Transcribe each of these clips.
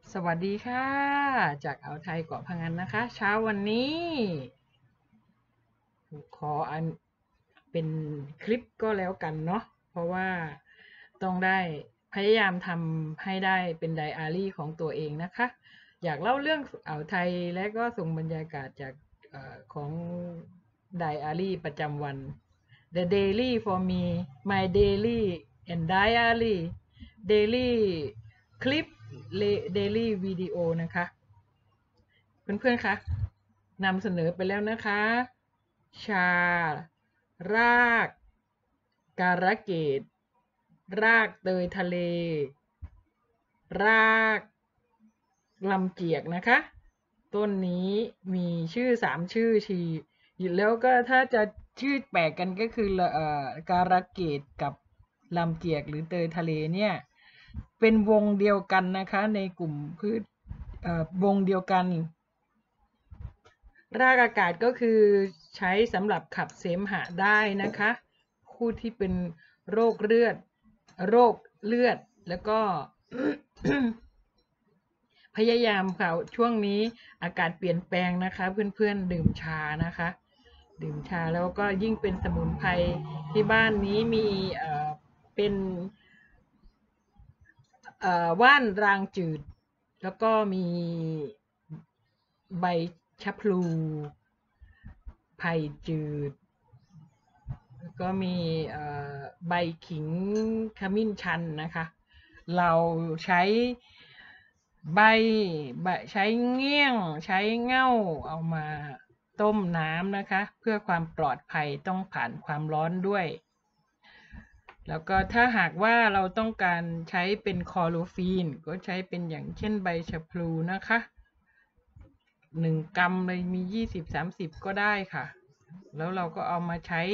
สวัสดีค่ะจากอ่าวไทยเกาะพะงันนะคะเช้าวันนี้ขออันเป็นคลิปก็แล้วกันเนาะเพราะว่าต้องได้พยายามทำให้ได้เป็นไดอารี่ของตัวเองนะคะอยากเล่าเรื่องอ่าวไทยและก็ส่งบรรยากาศจากของไดอารี่ประจำวัน The daily for me my daily and diary daily clip daily video นะคะเพื่อนๆคะนำเสนอไปแล้วนะคะชารากการะเกดรากเตยทะเลรากลำเจียกนะคะต้นนี้มีชื่อ3 ชื่อชีอยู่แล้วก็ถ้าจะชื่อแปลกกันก็คือการะเกดกับลำเจียกหรือเตยทะเลเนี่ยเป็นวงเดียวกันนะคะในกลุ่มพืชวงเดียวกัน รากอากาศก็คือใช้สำหรับขับเสมหะได้นะคะผู้ที่เป็นโรคเลือดแล้วก็ พยายามค่ะช่วงนี้อากาศเปลี่ยนแปลงนะคะเพื่อนๆดื่มชานะคะดื่มชาแล้วก็ยิ่งเป็นสมุนไพรที่บ้านนี้มีเป็นว่านรางจืดแล้วก็มีใบชะพลูไผ่จืดแล้วก็มีใบขิงขมิ้นชันนะคะเราใช้ใบใช้เงี้ยงใช้เง่าเอามาต้มน้ำนะคะเพื่อความปลอดภัยต้องผ่านความร้อนด้วยแล้วก็ถ้าหากว่าเราต้องการใช้เป็นคลอโรฟีนก็ใช้เป็นอย่างเช่นใบชะพลูนะคะ1 กรัมเลยมี20-30ก็ได้ค่ะแล้วเราก็เอามาใช้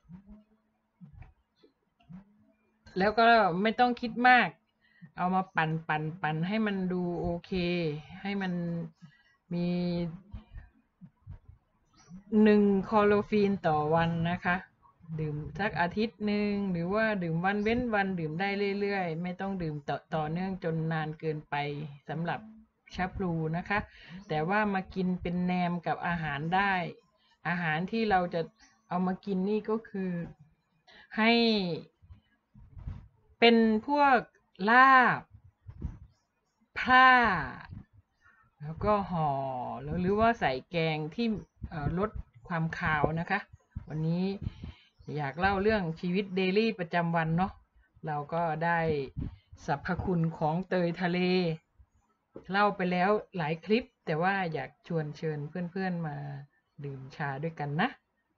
แล้วก็ไม่ต้องคิดมากเอามาปั่นให้มันดูโอเคให้มันมี1 คลอโรฟีนต่อวันนะคะดื่มสักอาทิตย์หนึ่งหรือว่าดื่มวันเว้นวันดื่มได้เรื่อยๆไม่ต้องดื่มต่อเนื่องจนนานเกินไปสำหรับชาพลูนะคะแต่ว่ามากินเป็นแนมกับอาหารได้อาหารที่เราจะเอามากินนี่ก็คือให้เป็นพวกลาบผ้าแล้วก็ห่อหรือว่าใส่แกงที่ลดความคาวนะคะวันนี้อยากเล่าเรื่องชีวิตเดลี่ประจำวันเนาะเราก็ได้สรรพคุณของเตยทะเลเล่าไปแล้วหลายคลิปแต่ว่าอยากชวนเชิญเพื่อนๆมาดื่มชาด้วยกันนะ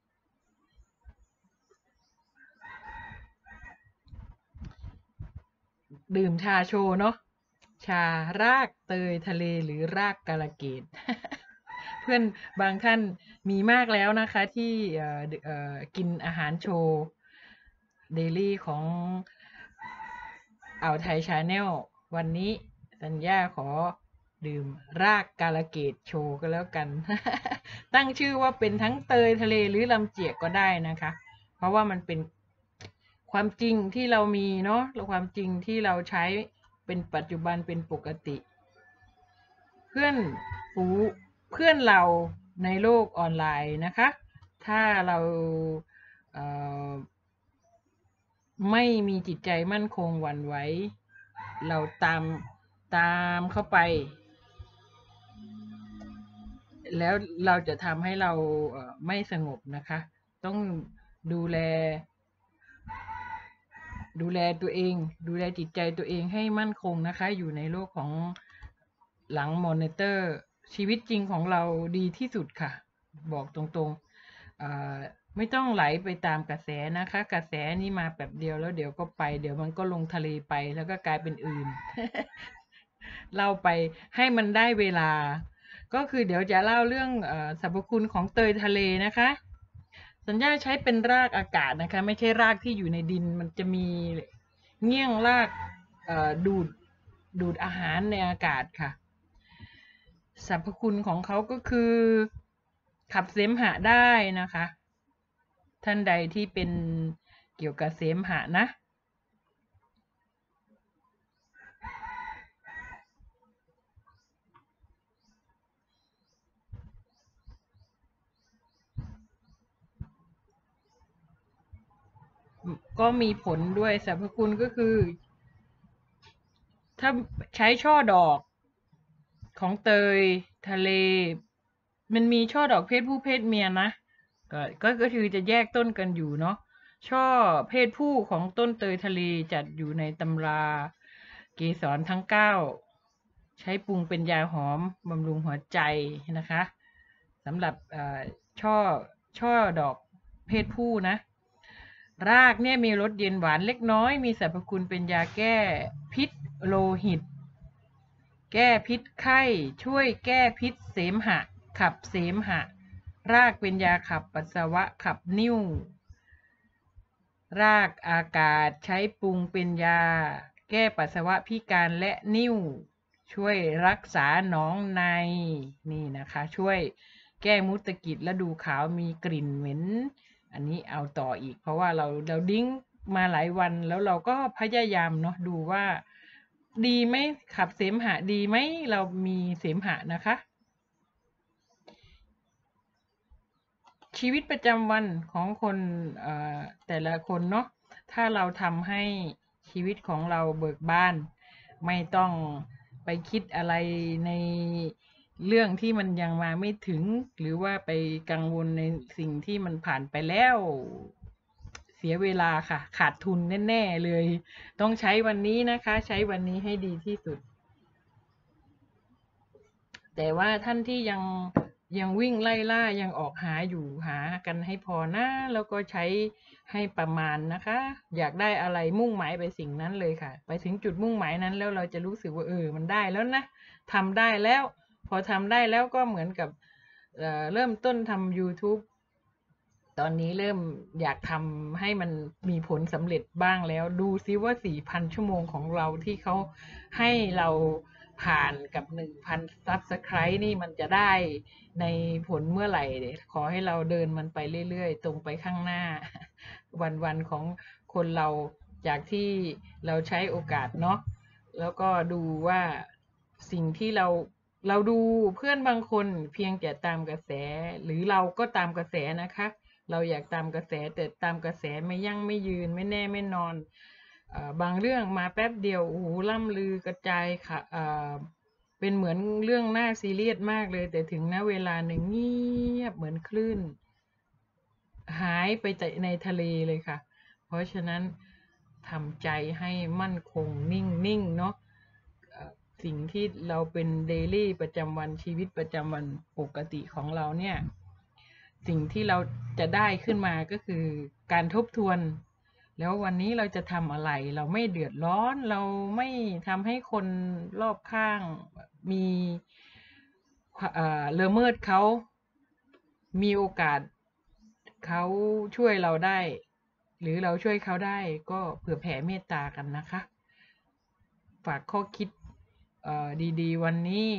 ดื่มชาโชว์เนาะชารากเตยทะเลหรือรากกาลเกต เพื่อนบางท่านมีมากแล้วนะคะที่กินอาหารโชว์เดลี่ของอ่าวไทยชาแนลวันนี้สัญญาขอดื่มรากกาลเกตโชว์ก็แล้วกันตั้งชื่อว่าเป็นทั้งเตยทะเลหรือลำเจียกก็ได้นะคะเพราะว่ามันเป็นความจริงที่เรามีเนาะความจริงที่เราใช้เป็นปัจจุบันเป็นปกติเพื่อนฝูเพื่อนเราในโลกออนไลน์นะคะถ้าเราเอ่อไม่มีจิตใจมั่นคงหวั่นไหวเราตามเข้าไปแล้วเราจะทำให้เราไม่สงบนะคะต้องดูแลตัวเองดูแลจิตใจตัวเองให้มั่นคงนะคะอยู่ในโลกของหลังมอนิเตอร์ชีวิตจริงของเราดีที่สุดค่ะบอกตรงๆไม่ต้องไหลไปตามกระแสนะคะกระแสนี่มาแบบเดียวแล้วเดี๋ยวก็ไปเดี๋ยวมันก็ลงทะเลไปแล้วก็กลายเป็นอื่นเล่าไปให้มันได้เวลาก็คือเดี๋ยวจะเล่าเรื่องสรรพคุณของเตยทะเลนะคะสัญญาใช้เป็นรากอากาศนะคะไม่ใช่รากที่อยู่ในดินมันจะมีเงี้ยงรากดูดอาหารในอากาศค่ะสรรพคุณของเขาก็คือขับเสมหะได้นะคะท่านใดที่เป็นเกี่ยวกับเสมหะนะก็มีผลด้วยสรรพคุณก็คือ ถ้าใช้ช่อดอกของเตยทะเล มันมีช่อดอกเพศผู้เพศเมียนะก็คือจะแยกต้นกันอยู่เนาะช่อเพศผู้ของต้นเตยทะเลจัดอยู่ในตำราเกสรทั้ง9ใช้ปรุงเป็นยาหอมบำรุงหัวใจนะคะสำหรับช่อช่อดอกเพศผู้นะ รากเนี่ยมีรสเย็นหวานเล็กน้อยมีสรรพคุณเป็นยาแก้พิษโลหิตแก้พิษไข้ช่วยแก้พิษเสมหะขับเสมหะรากเป็นยาขับปัสสาวะขับนิ่วรากอากาศใช้ปรุงเป็นยาแก้ปัสสาวะพิการและนิ่วช่วยรักษาหนองในนี่นะคะช่วยแก้มุตกิจและดูขาวมีกลิ่นเหม็นอันนี้เอาต่ออีกเพราะว่าเราดิ้งมาหลายวันแล้วเราก็พยายามเนาะดูว่าดีไหมขับเสมหะดีไหมเรามีเสมหะนะคะชีวิตประจำวันของคนแต่ละคนเนาะถ้าเราทำให้ชีวิตของเราเบิกบานไม่ต้องไปคิดอะไรในเรื่องที่มันยังมาไม่ถึงหรือว่าไปกังวลในสิ่งที่มันผ่านไปแล้วเสียเวลาค่ะขาดทุนแน่ๆเลยต้องใช้วันนี้นะคะใช้วันนี้ให้ดีที่สุดแต่ว่าท่านที่ยังวิ่งไล่ล่ายังออกหาอยู่หากันให้พอนะแล้วก็ใช้ให้ประมาณนะคะอยากได้อะไรมุ่งหมายไปสิ่งนั้นเลยค่ะไปถึงจุดมุ่งหมายนั้นแล้วเราจะรู้สึกว่ามันได้แล้วนะทำได้แล้วพอทำได้แล้วก็เหมือนกับเริ่มต้นทำ YouTube ตอนนี้เริ่มอยากทำให้มันมีผลสำเร็จบ้างแล้วดูซิว่า 4,000 ชั่วโมงของเราที่เขาให้เราผ่านกับ 1,000 Subscribe นี่มันจะได้ในผลเมื่อไหร่ขอให้เราเดินมันไปเรื่อยๆตรงไปข้างหน้าวันๆของคนเราจากที่เราใช้โอกาสเนาะแล้วก็ดูว่าสิ่งที่เราดูเพื่อนบางคนเพียงแต่ตามกระแสหรือเราก็ตามกระแสนะคะเราอยากตามกระแสแต่ตามกระแสไม่ยั่งไม่ยืนไม่แน่ไม่นอนบางเรื่องมาแป๊บเดียวโอ้โหล่ำลือกระจายค่ะเป็นเหมือนเรื่องน่าซีเรียสมากเลยแต่ถึงณเวลาหนึ่งเงียบเหมือนคลื่นหายไปในทะเลเลยค่ะเพราะฉะนั้นทำใจให้มั่นคงนิ่งเนาะสิ่งที่เราเป็นเดลี่ประจำวันชีวิตประจำวันปกติของเราเนี่ยสิ่งที่เราจะได้ขึ้นมาก็คือการทบทวนแล้ววันนี้เราจะทำอะไรเราไม่เดือดร้อนเราไม่ทำให้คนรอบข้างมีละเมิดเขามีโอกาสเขาช่วยเราได้หรือเราช่วยเขาได้ก็เผื่อแผ่เมตตากันนะคะฝากข้อคิดดีๆวันนี้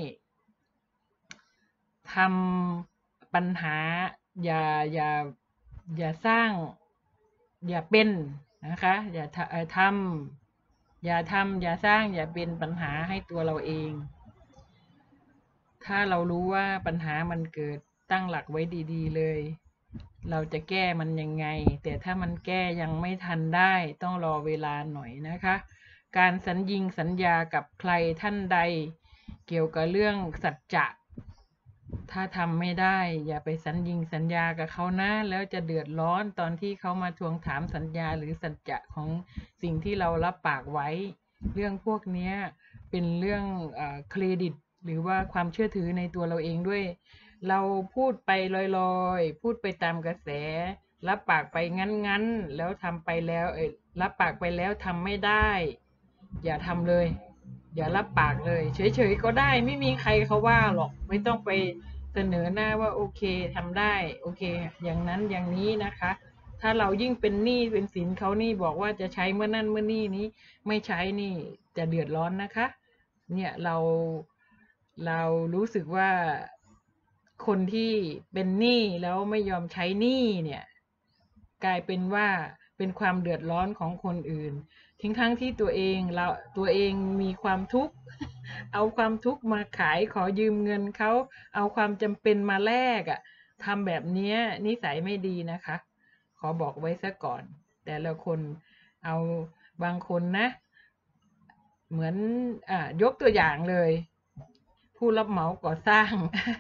ทำปัญหาอย่าอย่าอย่าสร้างอย่าเป็นนะคะอย่าทำอย่าทำอย่าสร้างอย่าเป็นปัญหาให้ตัวเราเองถ้าเรารู้ว่าปัญหามันเกิดตั้งหลักไว้ดีๆเลยเราจะแก้มันยังไงแต่ถ้ามันแก้ยังไม่ทันได้ต้องรอเวลาหน่อยนะคะการสัญญากับใครท่านใดเกี่ยวกับเรื่องสัจจะถ้าทำไม่ได้อย่าไปสัญญากับเขานะแล้วจะเดือดร้อนตอนที่เขามาทวงถามสัญญาหรือสัจจะของสิ่งที่เรารับปากไว้เรื่องพวกนี้เป็นเรื่องเครดิตหรือว่าความเชื่อถือในตัวเราเองด้วยเราพูดไปลอยๆพูดไปตามกระแสรับปากไปงั้นๆแล้วทำไปแล้วรับปากไปแล้วทำไม่ได้อย่าทำเลยอย่ารับปากเลยเฉยๆก็ได้ไม่มีใครเขาว่าหรอกไม่ต้องไปเสนอหน้าว่าโอเคทำได้โอเคอย่างนั้นอย่างนี้นะคะถ้าเรายิ่งเป็นหนี้เป็นสินเขานี่บอกว่าจะใช้เมื่อนั่นเมื่อนี่นี้ไม่ใช้นี่จะเดือดร้อนนะคะเนี่ยเรารู้สึกว่าคนที่เป็นหนี้แล้วไม่ยอมใช้หนี้เนี่ยกลายเป็นว่าเป็นความเดือดร้อนของคนอื่นทั้งที่ตัวเองมีความทุกข์เอาความทุกข์มาขายขอยืมเงินเขาเอาความจำเป็นมาแลกทำแบบนี้นิสัยไม่ดีนะคะขอบอกไว้ซะก่อนแต่ละคนเอาบางคนนะเหมือนยกตัวอย่างเลยผู้รับเหมาก่อสร้าง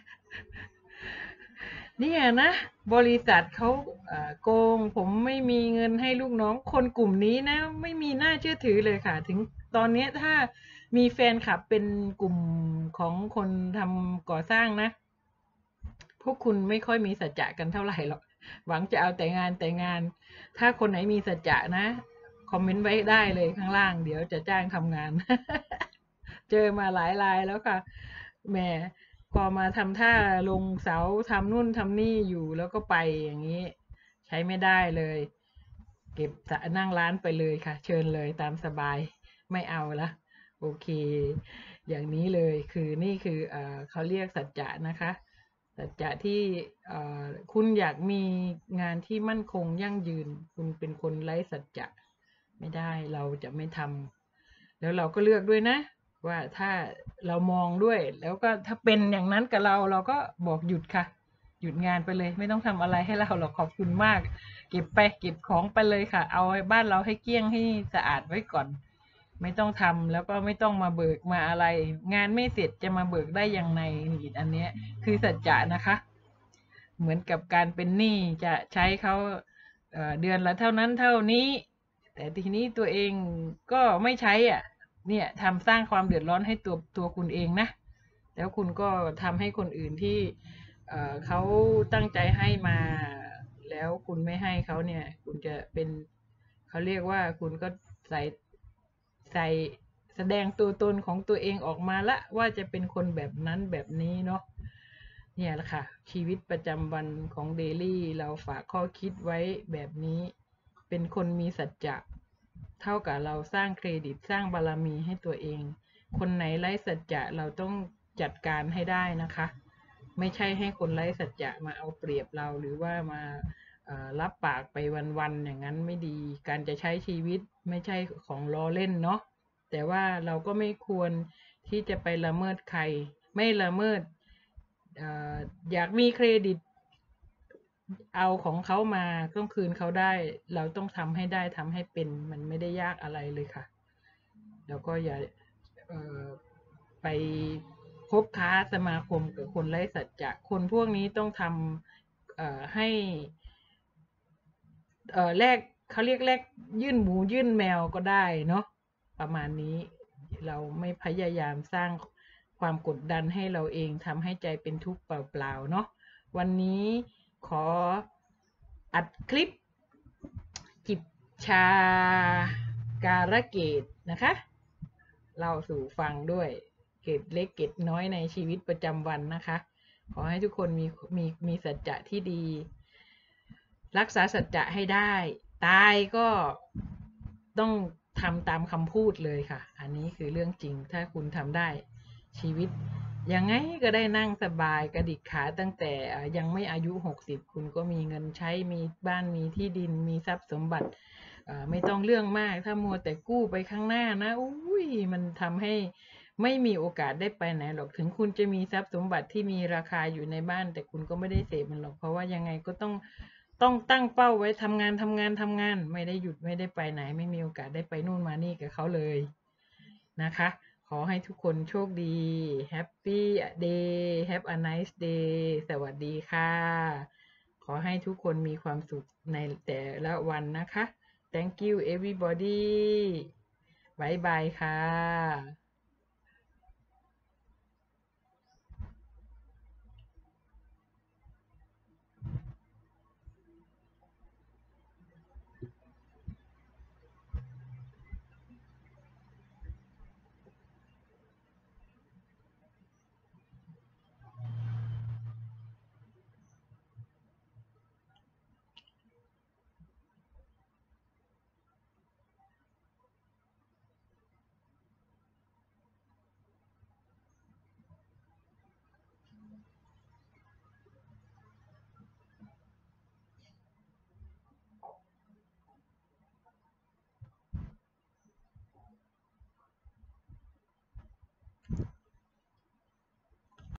เนี่ยนะบริษัทเขาโกงผมไม่มีเงินให้ลูกน้องคนกลุ่มนี้นะไม่มีน่าเชื่อถือเลยค่ะถึงตอนนี้ถ้ามีแฟนคลับเป็นกลุ่มของคนทำก่อสร้างนะพวกคุณไม่ค่อยมีสัจจะกันเท่าไหร่หรอกหวังจะเอาแต่งานถ้าคนไหนมีสัจจะนะคอมเมนต์ไว้ได้เลยข้างล่างเดี๋ยวจะจ้างทำงาน เจอมาหลายรายแล้วค่ะแหมพอมาทำท่าลงเสาทำนู่นทำนี่อยู่แล้วก็ไปอย่างนี้ใช้ไม่ได้เลยเก็บนั่งร้านไปเลยค่ะเชิญเลยตามสบายไม่เอาละโอเคอย่างนี้เลยคือนี่คือเขาเรียกสัจจะนะคะสัจจะที่คุณอยากมีงานที่มั่นคงยั่งยืนคุณเป็นคนไร้สัจจะไม่ได้เราจะไม่ทำแล้วเราก็เลือกด้วยนะ ว่าถ้าเรามองด้วยแล้วก็ถ้าเป็นอย่างนั้นกับเราก็บอกหยุดค่ะหยุดงานไปเลยไม่ต้องทำอะไรให้เราหรอกขอบคุณมากเก็บไปเก็บของไปเลยค่ะเอาบ้านเราให้เกลี้ยงให้สะอาดไว้ก่อนไม่ต้องทำแล้วก็ไม่ต้องมาเบิกมาอะไรงานไม่เสร็จจะมาเบิกได้ยังไงนี่อันเนี้ยคือสัจจะนะคะเหมือนกับการเป็นหนี้จะใช้เขาเดือนละเท่านั้นเท่านี้แต่ทีนี้ตัวเองก็ไม่ใช้อ่ะ เนี่ยทำสร้างความเดือดร้อนให้ตัวคุณเองนะแล้วคุณก็ทำให้คนอื่นที่เขาตั้งใจให้มาแล้วคุณไม่ให้เขาเนี่ยคุณจะเป็นเขาเรียกว่าคุณก็ใส่ใส่แสดงตัวตนของตัวเองออกมาละว่าจะเป็นคนแบบนั้นแบบนี้เนาะเนี่ยแหละค่ะชีวิตประจำวันของเดลี่เราฝากข้อคิดไว้แบบนี้เป็นคนมีสัจจะเท่ากับเราสร้างเครดิตสร้างบารมีให้ตัวเองคนไหนไร้สัจจะเราต้องจัดการให้ได้นะคะไม่ใช่ให้คนไร้สัจจะมาเอาเปรียบเราหรือว่ามารับปากไปวันๆอย่างนั้นไม่ดีการจะใช้ชีวิตไม่ใช่ของล้อเล่นเนาะแต่ว่าเราก็ไม่ควรที่จะไปละเมิดใครไม่ละเมิดเอออยากมีเครดิตเอาของเขามาต้องคืนเขาได้เราต้องทำให้ได้ทำให้เป็นมันไม่ได้ยากอะไรเลยค่ะแล้วก็อย่าเอ่อไปคบค้าสมาคมกับคนไร้สัจจะคนพวกนี้ต้องทำให้แลกเขาเรียกแลกยื่นหมูยื่นแมวก็ได้เนาะประมาณนี้เราไม่พยายามสร้างความกดดันให้เราเองทำให้ใจเป็นทุกข์เปล่าๆเนาะวันนี้ขออัดคลิปจิบชาการะเกดนะคะเล่าสู่ฟังด้วยเกร็ดเล็กเกร็ดน้อยในชีวิตประจำวันนะคะขอให้ทุกคนมีสัจจะที่ดีรักษาสัจจะให้ได้ตายก็ต้องทำตามคำพูดเลยค่ะอันนี้คือเรื่องจริงถ้าคุณทำได้ชีวิตยังไงก็ได้นั่งสบายกระดิกขาตั้งแต่ยังไม่อายุ60คุณก็มีเงินใช้มีบ้านมีที่ดินมีทรัพย์สมบัติไม่ต้องเรื่องมากถ้ามัวแต่กู้ไปข้างหน้านะอุ้ยมันทำให้ไม่มีโอกาสได้ไปไหนหรอกถึงคุณจะมีทรัพย์สมบัติที่มีราคาอยู่ในบ้านแต่คุณก็ไม่ได้เสพมันหรอกเพราะว่ายังไงก็ต้องตั้งเป้าไว้ทำงานไม่ได้หยุดไม่ได้ไปไหนไม่มีโอกาสได้ไปนู่นมานี่กับเขาเลยนะคะขอให้ทุกคนโชคดี Happy Day Have a nice day สวัสดีค่ะขอให้ทุกคนมีความสุขในแต่ละวันนะคะ Thank you everybody บ๊ายบายค่ะ